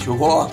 Чего?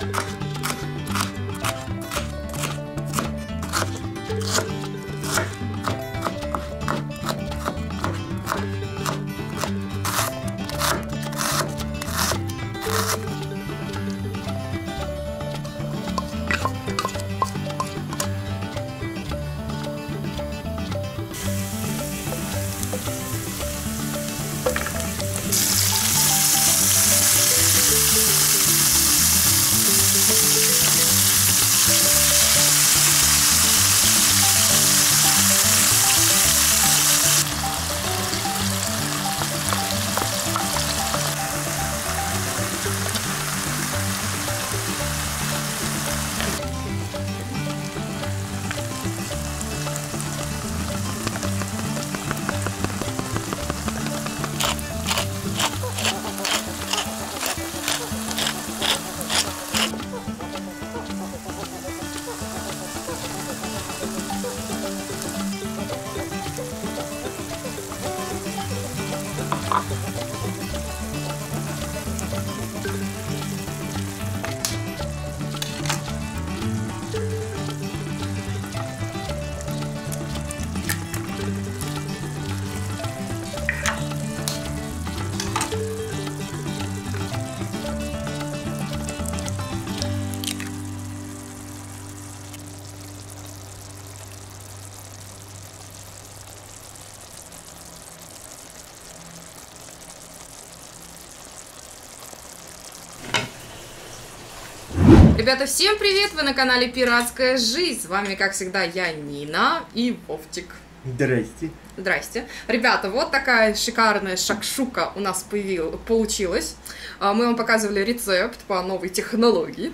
Ребята, всем привет! Вы на канале Пиратская жизнь. С вами, как всегда, я Нина и Вовчик. Здрасте. Здрасте. Ребята, вот такая шикарная шакшука у нас получилась. Мы вам показывали рецепт по новой технологии.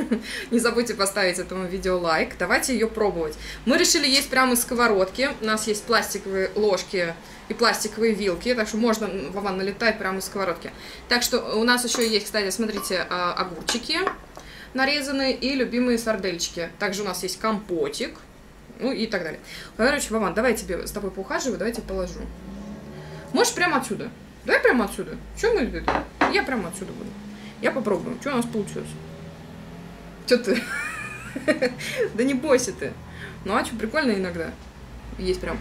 Не забудьте поставить этому видео лайк. Давайте ее пробовать. Мы решили есть прямо из сковородки. У нас есть пластиковые ложки и пластиковые вилки, так что можно, Вован, налетать прямо из сковородки. Так что у нас еще есть, кстати, смотрите, огурчики нарезанные и любимые сардельчики. Также у нас есть компотик, ну и так далее. Короче, Вован, давай я тебе с тобой поухаживаю, давай я тебе положу. Можешь прямо отсюда? Давай прямо отсюда. Что мы это? Я прямо отсюда буду. Я попробую. Что у нас получилось? Что ты? Да не бойся ты. Ну а что, прикольно иногда. Есть прям.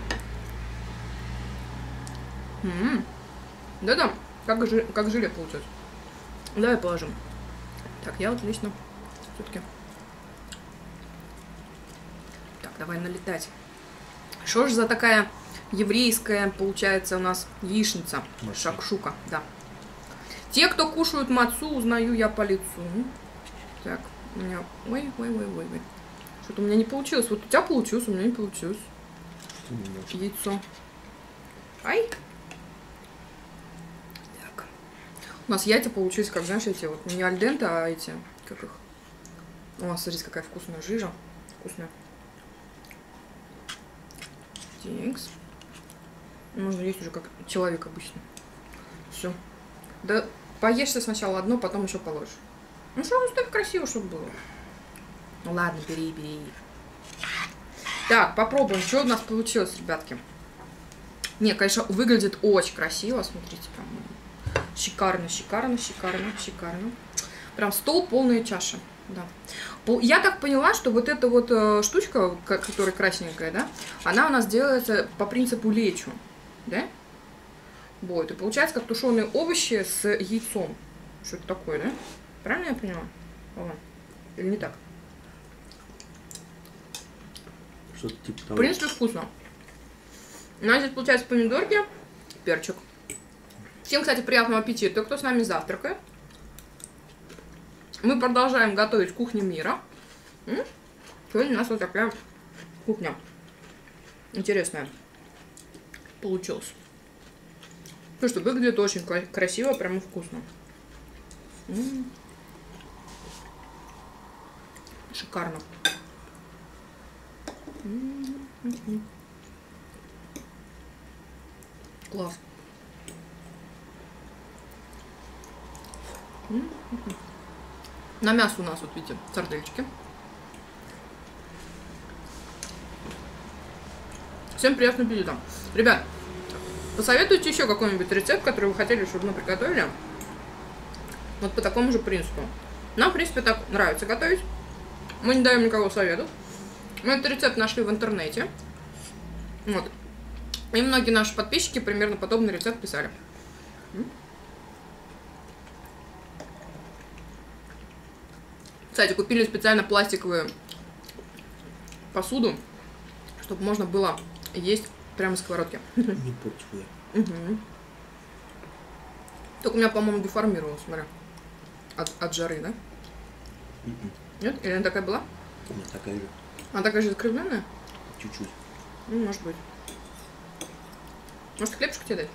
Да-да, как желе получилось. Давай положим. Так, я отлично. Все-таки. Так, давай налетать. Что ж за такая еврейская, получается, у нас яичница? Шакшука, да. Те, кто кушают мацу, узнаю я по лицу. Так, у меня... Ой. Что-то у меня не получилось. Вот у тебя получилось, у меня не получилось. Яйцо. Ай. Так. У нас яйца получились, как, знаешь, эти вот, не альденте, а эти, как их. О, смотрите, какая вкусная жижа. Вкусная. Тикс. Можно есть уже как человек обычно. Все. Да поешься сначала одно, потом еще положишь. Ну что, у нас так красиво, чтобы было. Ну ладно, бери. Так, попробуем, что у нас получилось, ребятки. Не, конечно, выглядит очень красиво. Смотрите, прям шикарно. Прям стол, полная чаша. Да. Я так поняла, что вот эта вот штучка, которая красненькая, да, она у нас делается по принципу лечо, да? Вот, и получается как тушеные овощи с яйцом. Что-то такое, да? Правильно я поняла? Или не так? Что-то типа того. В принципе, вкусно. У нас здесь получается помидорки, перчик. Всем, кстати, приятного аппетита, кто с нами завтракает. Мы продолжаем готовить кухню мира. Сегодня у нас вот такая кухня интересная получилась. Ну что, выглядит очень красиво, прямо вкусно. Шикарно. Класс. На мясо у нас, вот видите, сардельчики. Всем приятного аппетита. Ребят, посоветуйте еще какой-нибудь рецепт, который вы хотели, чтобы мы приготовили. Вот по такому же принципу. Нам, в принципе, так нравится готовить. Мы не даем никого советов. Мы этот рецепт нашли в интернете. Вот. И многие наши подписчики примерно подобный рецепт писали. Кстати, купили специально пластиковую посуду, чтобы можно было есть прямо с сковородки. Не портить я. Угу. Только у меня, по-моему, деформировалось, смотри. От жары, да? Нет? Или она такая была? У меня такая же. Она такая же искривленная? Чуть-чуть. Ну, может быть. Может, хлебушек тебе дать?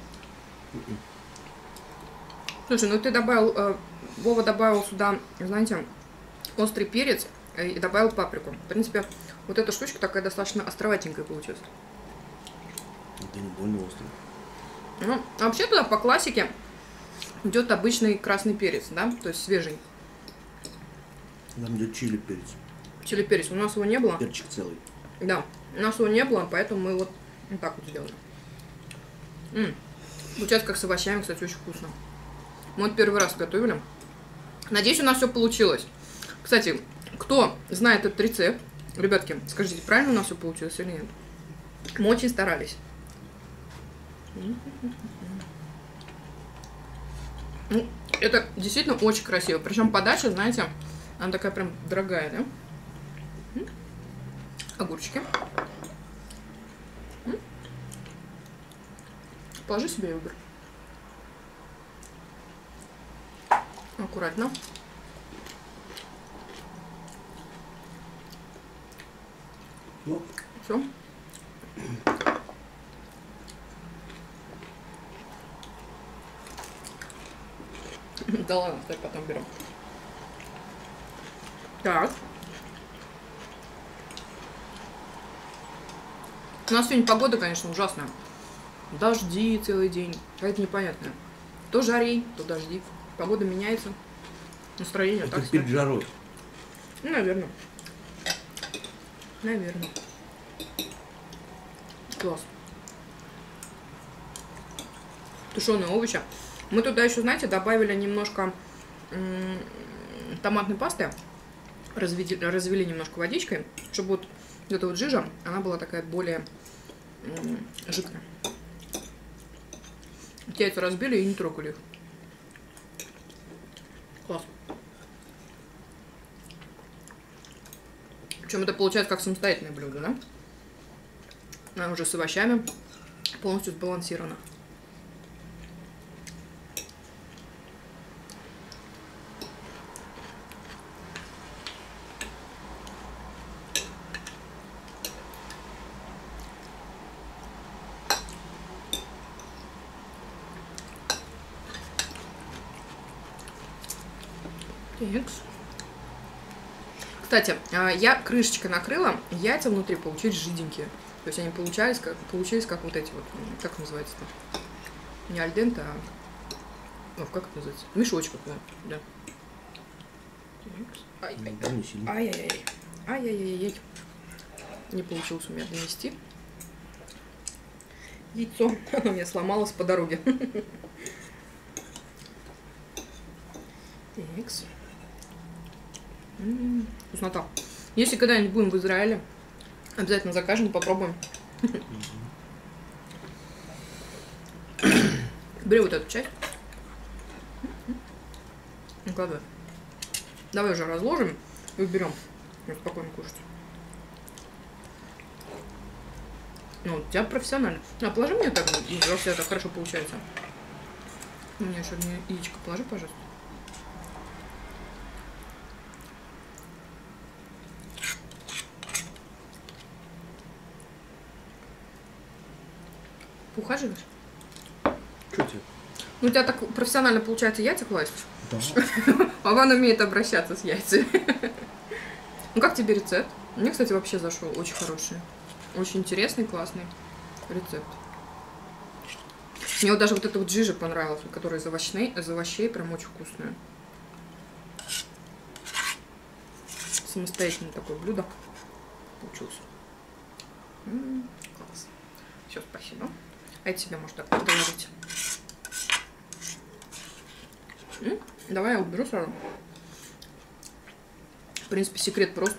Слушай, ну ты добавил, Вова добавил сюда, знаете, острый перец и добавил паприку. В принципе, вот эта штучка такая достаточно островатенькая получилась. Это не больно острый. Ну, а вообще туда по классике идет обычный красный перец, да, то есть свежий. Там идет чили перец. Чили перец, у нас его не было. Перчик целый. Да, у нас его не было, поэтому мы вот так вот сделали. Получается, как с овощами, кстати, очень вкусно. Мы вот первый раз готовили. Надеюсь, у нас все получилось. Кстати, кто знает этот рецепт, ребятки, скажите, правильно у нас все получилось или нет? Мы очень старались. Ну, это действительно очень красиво. Причем подача, знаете, она такая прям дорогая, да? Огурчики. Положи себе йогурт. Аккуратно. Ну, Все. Да ладно, так потом берем. Так. У нас сегодня погода, конечно, ужасная. Дожди целый день. Какая-то непонятная. То жари, то дожди. Погода меняется. Настроение это так перед себе. жарой. Ну, наверное. Наверное. Класс. Тушеные овощи. Мы туда еще, знаете, добавили немножко томатной пасты. Развели немножко водичкой, чтобы вот эта вот жижа, она была такая более жидкая. Яйца разбили и не трогали их. Класс. Причем это получается как самостоятельное блюдо, да? Она уже с овощами полностью сбалансирована. Текс. Кстати, я крышечкой накрыла, яйца внутри получились жиденькие. То есть они получились как вот эти вот, как называется-то? Не альденте, а... как это называется? Мешочек такой, да. Ай-яй-яй. Ай-яй-яй-яй. Не получилось у меня донести. Яйцо. Оно у меня сломалось по дороге. Текс. Вкуснота. Если когда-нибудь будем в Израиле, обязательно закажем, попробуем. Бери вот эту часть. Накладывай. Давай уже разложим и уберем. Спокойно кушать. Ну, у тебя профессионально. Положи мне так, если это хорошо получается. У меня еще одно яичко положи, пожалуйста. Ухаживаешь? Что тебе? Ну, у тебя так профессионально получается яйца класть. Да. А он умеет обращаться с яйцами. Ну, как тебе рецепт? Мне, кстати, вообще зашел. Очень хороший. Очень интересный, классный рецепт. Мне вот даже вот эта вот жижа понравилась, которая из овощей прям очень вкусная. Самостоятельное такое блюдо получилось. Класс. Все, спасибо. А это себе можно так подложить. Давай я уберу сразу. В принципе, секрет прост.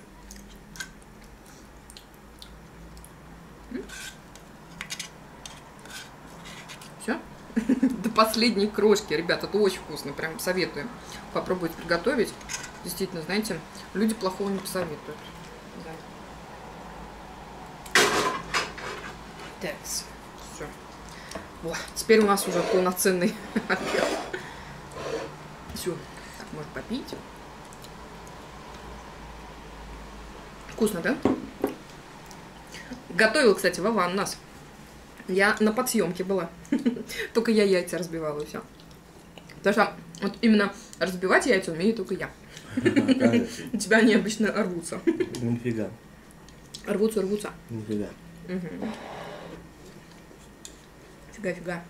Все? До последней крошки. Ребят, это очень вкусно. Прям советую попробовать приготовить. Действительно, знаете, люди плохого не посоветуют. Да. Так, все. Вот, теперь у нас уже полноценный обед. Все, так, можно попить. Вкусно, да? Готовила, кстати, Вован у нас. Я на подсъемке была. Только я яйца разбивала, и все. Потому что вот именно разбивать яйца умею только я. У тебя они обычно рвутся. Нифига. Рвутся. Нифига. Фига.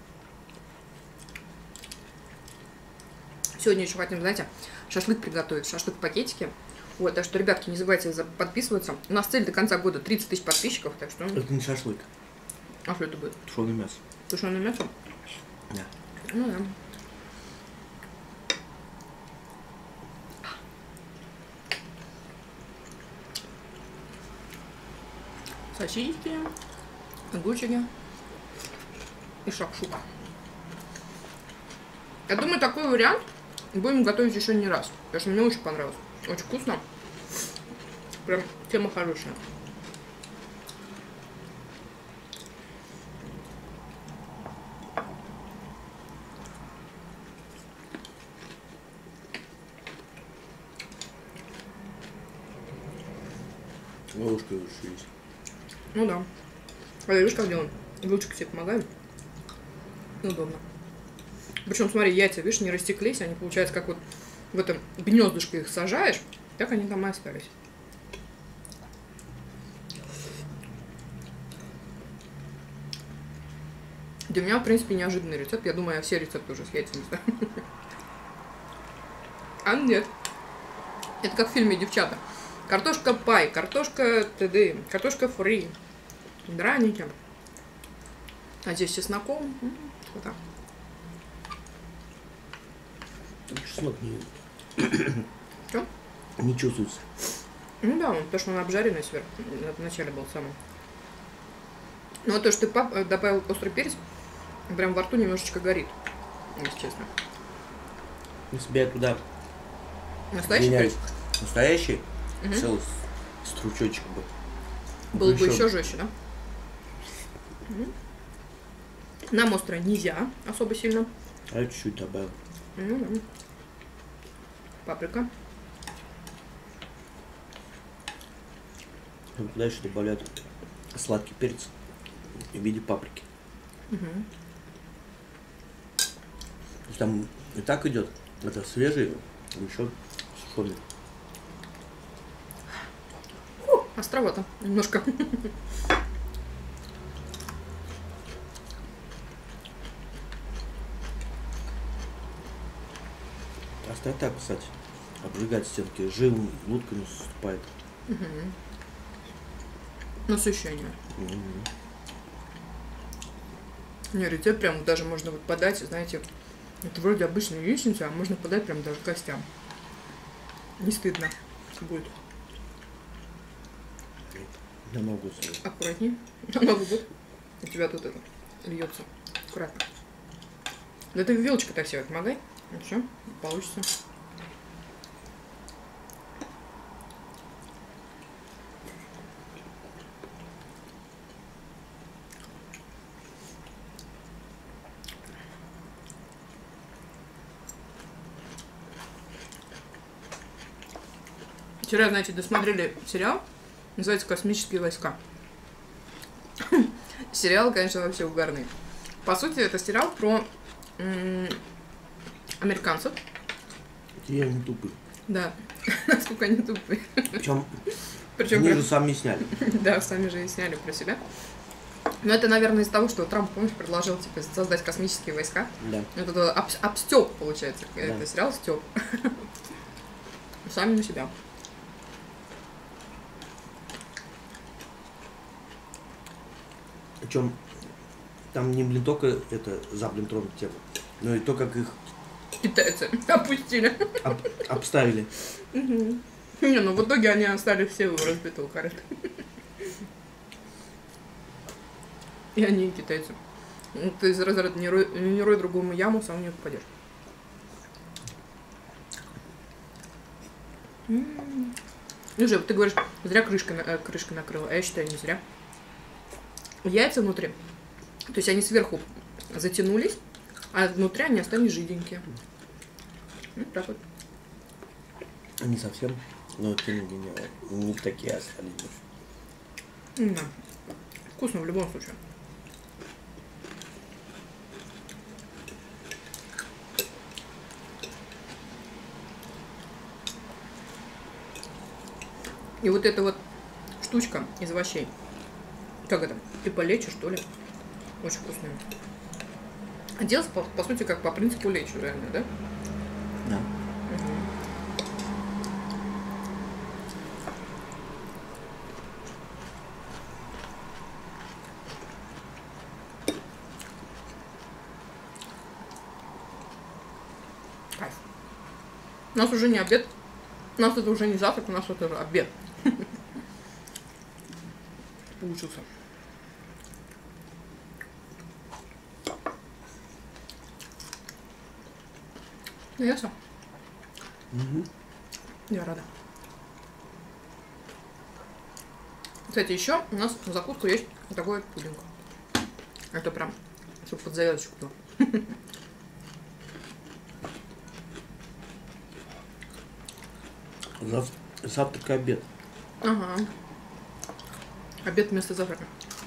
Сегодня еще хотим, знаете, шашлык приготовить, шашлык в пакетике. Вот, так что, ребятки, не забывайте подписываться. У нас цель до конца года 30 тысяч подписчиков, так что... Это не шашлык. А что это будет? Тушеное мясо. Тушеное мясо? Да. Ну да. Сосиски, огурчики и шакшука. Я думаю, такой вариант будем готовить еще не раз, потому что мне очень понравилось. Очень вкусно. Прям тема хорошая. Ложка лучше есть. Ну да. А я видишь, как делаем? Вилочка себе помогает. Удобно. Причем, смотри, яйца, видишь, не растеклись, они, получается, как вот в этом гнездышко их сажаешь, так они там и остались. Для меня, в принципе, неожиданный рецепт. Я думаю, я все рецепты уже с яйцами знаю. А нет. Это как в фильме «Девчата». Картошка пай, картошка т.д., картошка фри, драники. А здесь с чесноком. Вот так. Чеснок не... Что? Не чувствуется. Ну да, то, что он обжаренный сверху. Это вначале был самый. Ну вот то, что ты добавил острый перец, прям во рту немножечко горит, если честно. Если бы я туда... Настоящий перец? Настоящий? Целый стручочек бы. Было бы еще жестче, да? Нам острое нельзя особо сильно. А я чуть-чуть добавил. Паприка. Вот дальше добавляют сладкий перец в виде паприки. То есть там и так идет. Это свежий, еще сушеный. Островато немножко. Оставь так, кстати. Обжигать стенки. Жил лутками наступает. Насыщение. Не, рецепт прям даже можно вот подать, знаете, это вроде обычная яичница, а можно подать прям даже гостям. Не стыдно будет. Я могу сделать. Аккуратней. Могу будет. У тебя тут это льется. Аккуратно. Да ты вилочкой-то все помогай. Ну все, получится. Вчера, знаете, досмотрели сериал, называется «Космические войска». Сериал, конечно, вообще угарный. По сути, это сериал про американцев. И они тупые. Да, насколько они тупые. Причем Причем они же сами сняли. Да, сами же и сняли про себя. Но это, наверное, из того, что Трамп, помнишь, предложил типа создать космические войска. Да. Это обстёп, получается. Да. Это сериал стёп. Сами на себя. Причем там не, блин, только это за, блин, тронут тему, но и то, как их Китайцы опустили. обставили. Не, ну в итоге они остались все у разбитого корыта. И они и китайцы. Ну, ты из разряда не рой другому яму, сам не упадешь. Слушай, ты говоришь, зря крышкой накрыла, а я считаю, не зря. Яйца внутри, то есть они сверху затянулись, а внутри они остались жиденькие. Вот так вот. Не совсем, но тем не менее, не такие остались. Да. Вкусно в любом случае. И вот эта вот штучка из овощей. Как это? Типа лечо, что ли? Очень вкусная. А делается, по сути, как по принципу лечо, реально, да? Да. Угу. Кайф. У нас уже не обед. У нас это уже не завтрак, у нас это уже обед. Получился. Ясно? Угу. Я рада. Кстати, еще у нас на закуску есть вот такой вот пудинг. Это прям, чтобы под завязочку было. Завтрак и обед. Ага. Обед вместо завтрака.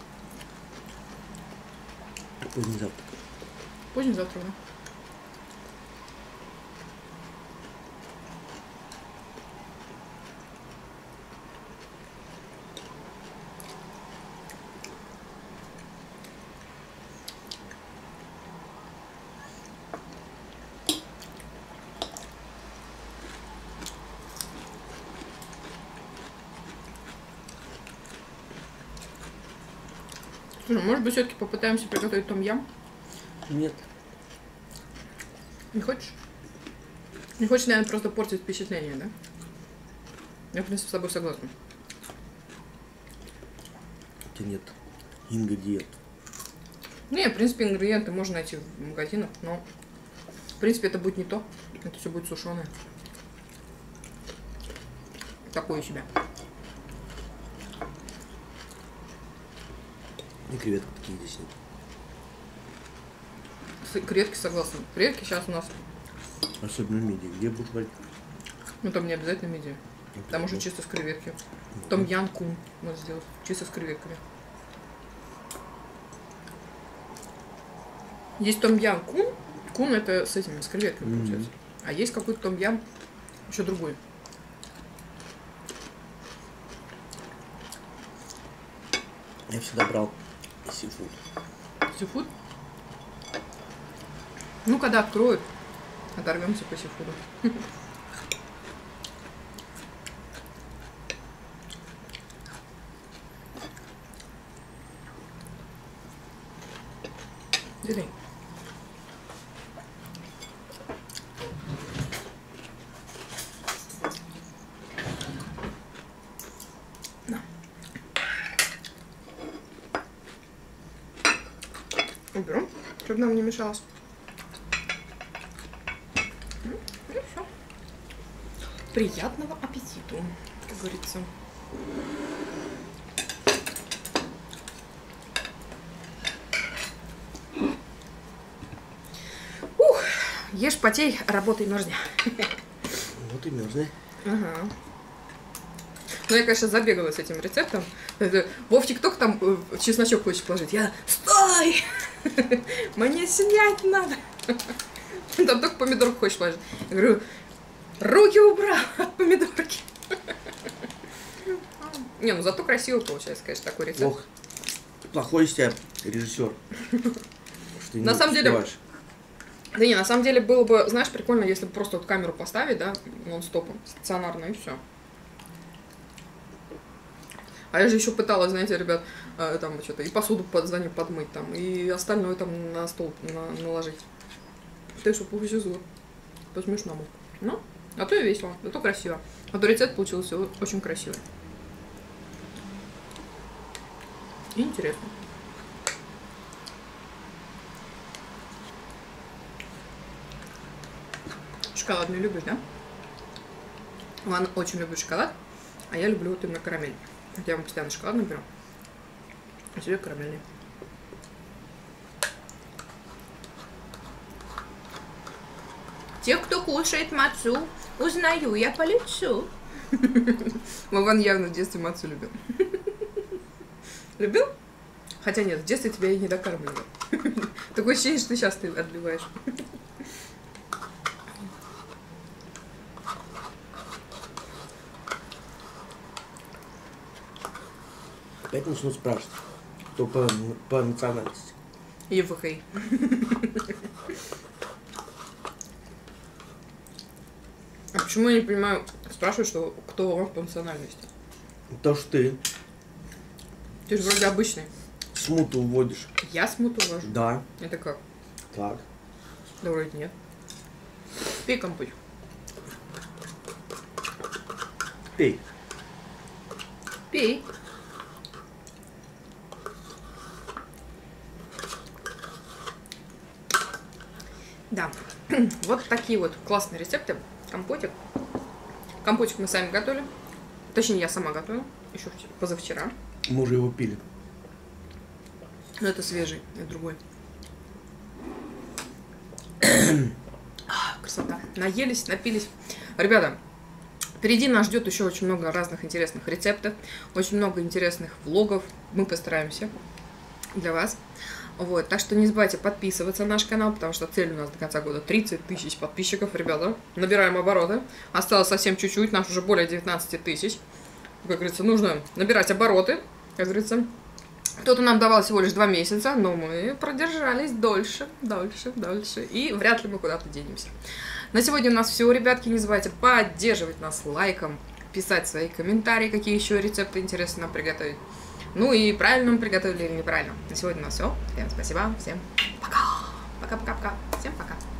Поздний завтрак. Поздний завтрак, да? Слушай, может быть, все-таки попытаемся приготовить том-ям? Нет. Не хочешь? Не хочешь, наверное, просто портить впечатление, да? Я, в принципе, с тобой согласна. Хотя нет ингредиентов. Не, в принципе, ингредиенты можно найти в магазинах, но, в принципе, это будет не то. Это все будет сушеное. Такое у себя. И креветок такие здесь нет. Креветки, согласна. Креветки сейчас у нас... Особенно мидии. Где будут варить? Ну, там не обязательно мидия. Там уже чисто с креветки. Том-ям кун можно сделать. Чисто с креветками. Есть том-ям кун. Кун это с этими, с креветками получается. А есть какой-то том-ям еще другой. Я всегда брал сифуд. Сифуд? Ну, когда откроют, оторвемся по сифуду. Дай. На. Уберу, чтобы нам не мешалось. И все. Приятного аппетиту, как говорится. Ешь, потей, работай, мерзни. Вот и мерзни. Ага. Ну, я, конечно, забегала с этим рецептом. Вов ТикТок там чесночок хочет положить. Я, стой! Мне снять надо. Там только помидорку хочешь положить. Я говорю, руки убрал от помидорки. Не, ну зато красиво получается, конечно, такой рецепт. Ох, плохой из тебя режиссер. На самом деле... Да не, на самом деле было бы, знаешь, прикольно, если бы просто вот камеру поставить, да, нон-стопом, стационарно, и все. А я же еще пыталась, знаете, ребят, там что-то и посуду за ним подмыть, там, и остальное там на стол наложить. Ты что, повезло. По смешному. Ну, А то и весело, зато красиво. А то рецепт получился очень красивый. И интересно. Шоколад не любишь, да? Ван очень любит шоколад, а я люблю вот именно карамель. Я вам постоянно шоколадный беру, а себе карамельный. Тех, кто кушает мацу, узнаю я по лицу. Вован явно в детстве мацу любил. Любил? Хотя нет, в детстве тебя и не докармливали. Такое ощущение, что сейчас ты отбиваешь. Опять начну спрашивать, кто по национальности. Евхей. А почему я не понимаю, спрашиваю, что кто он по национальности? То, что ты Ты же вроде обычный. смуту уводишь. Я смуту вожу? Да. Это как? Так. Да вроде нет. Пей компот. Пей. Пей. Да, вот такие вот классные рецепты. Компотик. Компотик мы сами готовили. Точнее, я сама готовила. Еще позавчера. Мы уже его пили. Но это свежий, это другой. Красота. Наелись, напились. Ребята, впереди нас ждет еще очень много разных интересных рецептов. Очень много интересных влогов. Мы постараемся для вас. Вот, так что не забывайте подписываться на наш канал, потому что цель у нас до конца года 30 тысяч подписчиков, ребята. Набираем обороты. Осталось совсем чуть-чуть, нас уже более 19 тысяч. Как говорится, нужно набирать обороты, как говорится. Кто-то нам давал всего лишь 2 месяца, но мы продержались дольше. И вряд ли мы куда-то денемся. На сегодня у нас все, ребятки. Не забывайте поддерживать нас лайком, писать свои комментарии, какие еще рецепты интересно нам приготовить. Ну и правильно мы приготовили или неправильно. На сегодня у нас все. Всем спасибо. Всем пока. Пока-пока-пока. Всем пока.